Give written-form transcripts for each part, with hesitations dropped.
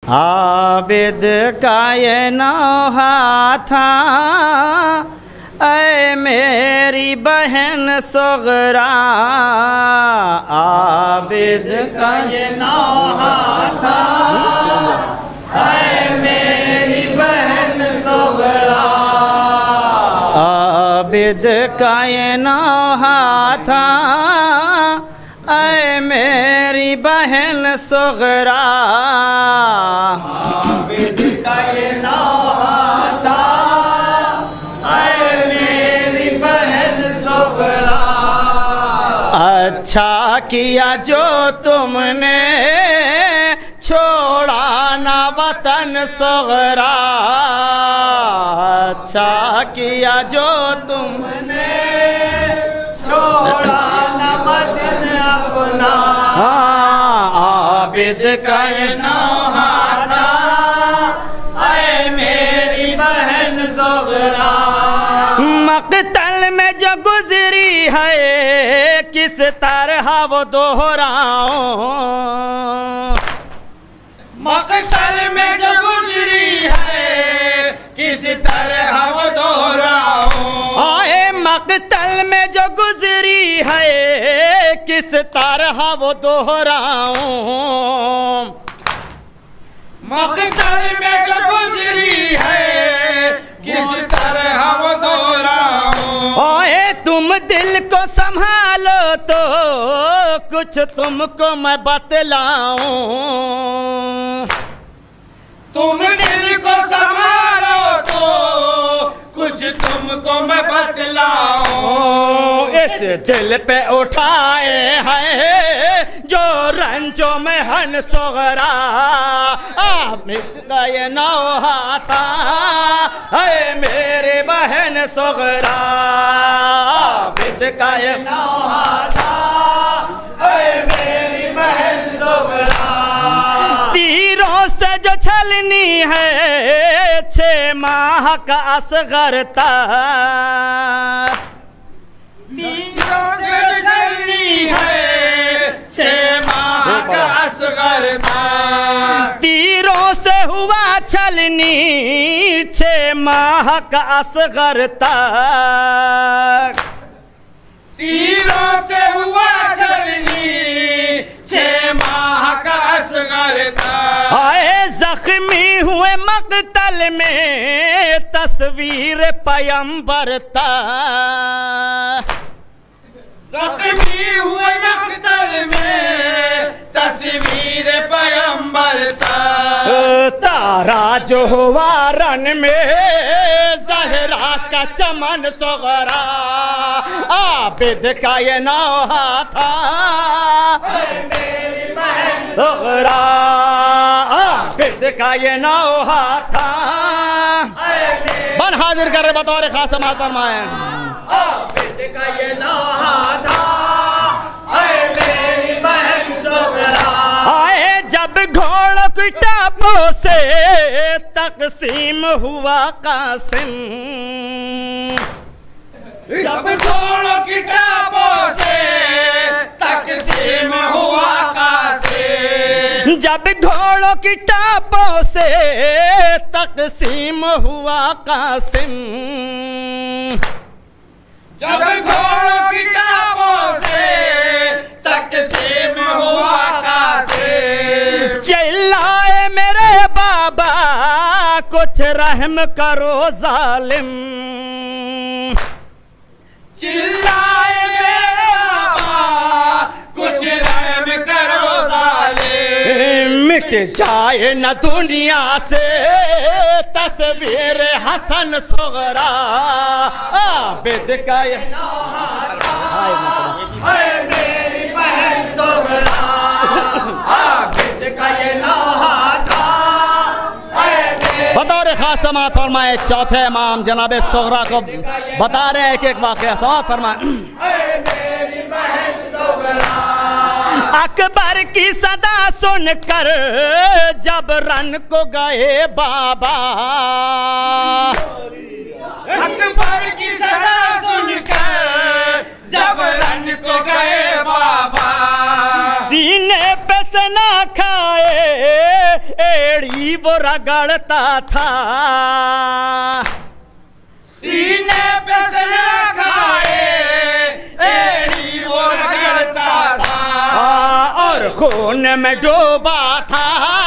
आबिद का ये नौहा था, ऐ मेरी बहन सुगरा। आबिद का ये नौहा था, ऐ मेरी बहन सुगरा। आबिद का ये नौहा था, ऐ मेरी बहन सुगरा। आबिद का ये नौहा था, ऐ मेरी बहन सुगरा। अच्छा किया जो तुमने छोड़ा ना वतन सुगरा। अच्छा किया जो तुमने छोड़ा ना वतन अपना। आबिद का ये नौहा था, ऐ मेरी बहन सुगरा। मक़तल में जो गुजरी है, किस तरह वो दोहराऊं। मक़तल में जो गुजरी है, किस तरह वो दोहराऊं। आए मक़तल में जो गुजरी है, किस तरह वो दोहराऊं। मक़तल में जो गुजरी है, किस तरह वो दोहराऊं। ओए तुम दिल को संभालो तो कुछ तुमको मैं बतलाऊं। तुम दिल को संभालो तो कुछ तुमको मैं बतलाऊं। इस दिल पे उठाए हैं जो रंजों में हन सुगरा। आबिद का ये नौहा था, ऐ मेरी बहन सुगरा। आबिद का ये नौहा था, ऐ मेरी बहन सुगरा। तीरों से जो छलनी है, 6 माह का असगर था। तीरों से जो छलनी है, 6 माह का असगर था। तीरों से हुआ छलनी, 6 माह का असगर था। तीरों से हुआ छलनी, 6 माह का असगर था। आए जख्मी हुए मक़तल में, तस्वीर पैगंबर था। जख्मी हुए मक़तल में, तस्वीर पैगंबर था। तारा जो हुआ रन में, ज़हरा का चमन सुगरा। आबिद का ये नौहा था, ऐ मेरी बहन सुगरा। आबिद का ये नौहा था, बन हाजिर कर बतौर खास समाज फरमाए। आबिद का ये नौहा था, ऐ मेरी बहन सुगरा। आए जब घोड़ों की टापों से तकसीम हुआ कासिम। जब घोड़ों की टापों से तकसीम हुआ कासिम। जब घोड़ों की टापों से तकसीम हुआ कासिम। जब घोड़ों की टापों से तकसीम हुआ कासिम। चिल्लाए मेरे बाबा कुछ रहम करो जालिम। चिल्लाए मेरे बाबा कुछ रहम करो जालिम। मिट जाए न दुनिया से तस्वीर हसन सुगरा। आबिद का ये नौहा था, ऐ मेरी बहन सुगरा। आबिद का ये नौहा था, बतौर खास समात फरमाए। चौथे इमाम जनाब सुगरा को बता रहे हैं एक एक वाक़या। समात फरमाए। अकबर की सदा सुनकर जब रन को गए बाबा। अकबर की सदा सुनकर जब रन को गए बाबा। सीने पे सना खाए एड़ी वो रगड़ता था, सीने पे से खाए एड़ी वो रगड़ता था, और खून में डूबा था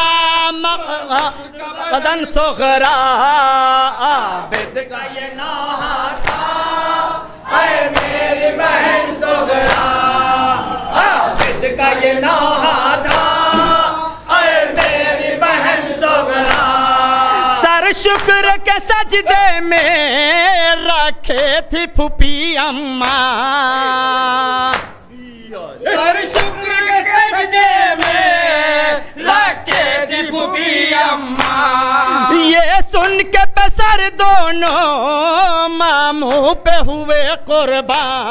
बदन सुगरा। आबिद का ये नौहा था, ऐ मेरी बहन सुगरा। आबिद का ये नौहा था, ऐ मेरी बहन सुगरा। सर शुक्र के सजदे में रखे थी फूफी अम्मा, सर शुक्र के सजदे में रखे थी फूफी अम्मा। ये सुन के बेसर दोनों मामू पे हुए कुर्बान,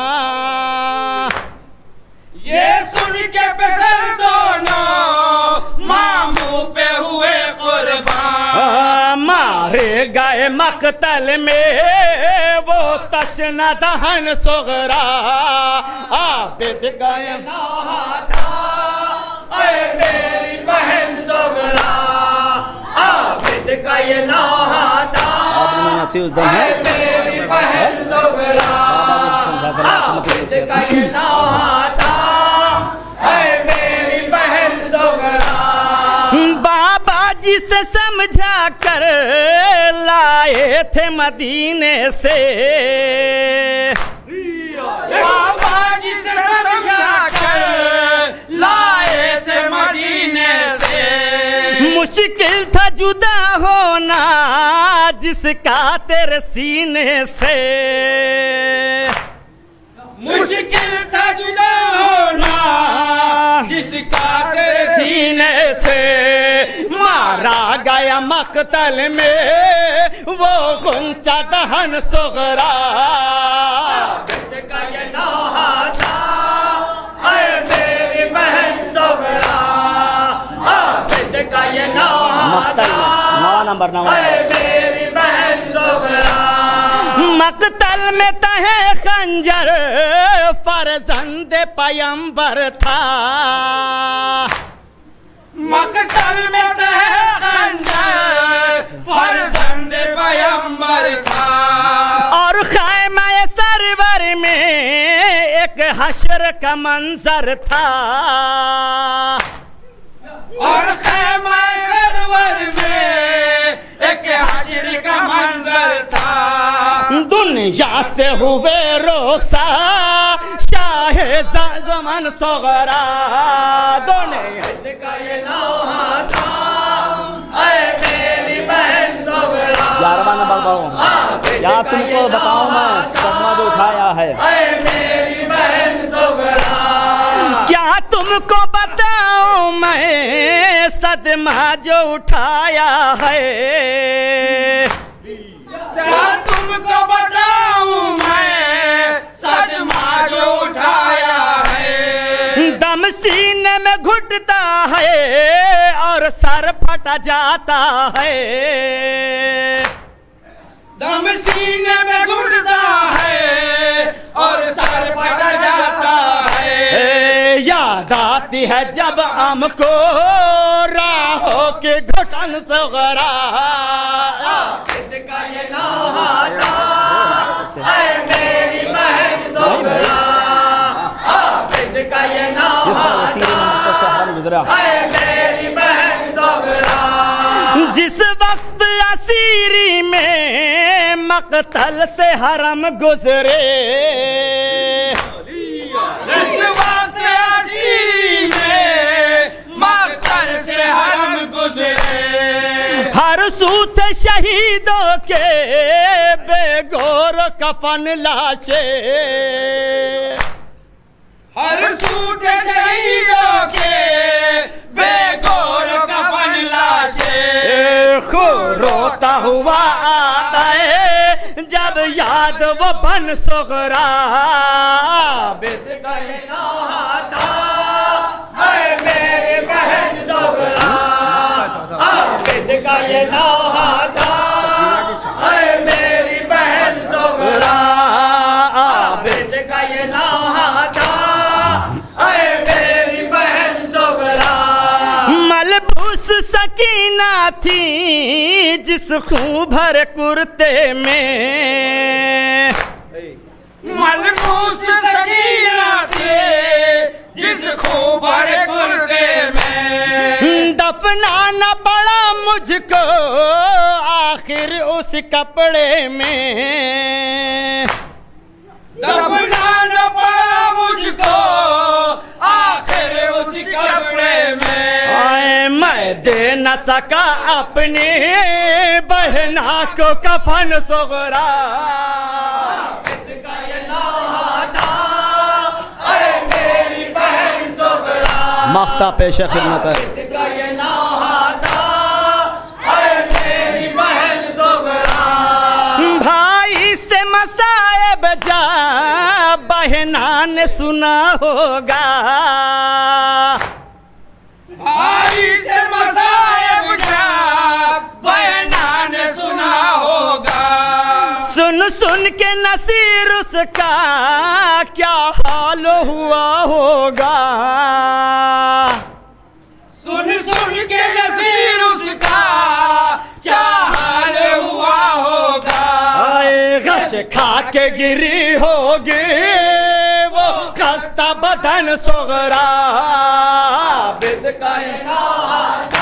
ये सुन के बेसर दोनों मामू पे हुए कुर्बान। मारे गए मकतल में वो तशना दहन सुगरा। आबिद का ये नौहा था, ऐ मेरी बहन सुगरा। आबिद का ये नौहा था, ऐ मेरी बहन सुगरा। आबिद का ये नौहा था, ऐ मेरी बहन सुगरा। बाबा जी से समझा कर लाए थे मदीने से, बाबा जी से समझा कर लाए थे मदीने से। मुश्किल था जुदा होना जिसका तेरे सीने से, मुश्किल था जुदा होना जिसका तेरे सीने से। मारा गया मकतल में वो गुंचा दहन सुगरा। आबिद का ये नौहा था, ऐ मेरी बहन सुगरा। आबिद का ये नौहा था, ऐ मेरी बहन सुगरा। मकतल में तहे खंजर फर्जंद पैगंबर था, मकतल में तहे खंजर फर्जंद पैगंबर था। और खैमा सरवर में एक हश्र का मंजर था, और खैमा सरवर में एक हश्र का मंजर था। दुनिया से हुए रोसा शाहे ज़मान सुगरा। दुनिया का ये नौहा था, ऐ मेरी बहन सुगरा। या तुमको बताऊं मैं सदमा जो उठाया है, ऐ मेरी बहन सुगरा। क्या तुमको बताऊं मैं सदमा जो उठाया है, क्या तुमको बताऊं मैं सदमा जो उठाया है। दम सीने में घुटता है और सर फटा जाता है, दम सीने में घुटता है और सर फटा जाता है। याद आती है जब हमको राहों के घुटन सुगरा। आबिद का ये नौहा था, ऐ मेरी बहन सुगरा। आबिद का ये नौहा था, ऐ मेरी बहन सुगरा। जिस वक्त असीरी में मकतल से हरम गुजरे, जिस वक्त असीरी में मकतल से हरम गुजरे। हर सूत शहीदों के बेगोर कफन लाशे, हर सूट शहीदों के बेगोर कफन लाशे। खो रोता हुआ आता है जब याद वो बन सुगरा। आबिद का ये नौहा था, ऐ मेरी बहन सुगरा। आबिद का ये नौहा था, ऐ मेरी बहन सुगरा। आबिद का ये नौहा था, ऐ मेरी बहन सुगरा। मलबूस सकीना थी जिस खूं भर कुर्ते में, मलबूस सकीना थे जिस खूब भरे कुर्ते में। दफनाना पड़ा मुझको आखिर उस कपड़े में, दफनाना पड़ा मुझको आखिर उस कपड़े में। आए मैं दे न सका अपनी बहना को कफन सुगरा, मख्ता पेश खिदमत है। भाई से मसायब जा बहना ने सुना होगा, भाई से मसायब जा बहना ने सुना होगा। सुन सुन के नसीर उसका क्या हाल हुआ होगा, सुन सुन के नसीर उसका क्या हाल हुआ होगा। आए घश खा के गिरी होगी वो खस्ता बदन सुगरा, बिद का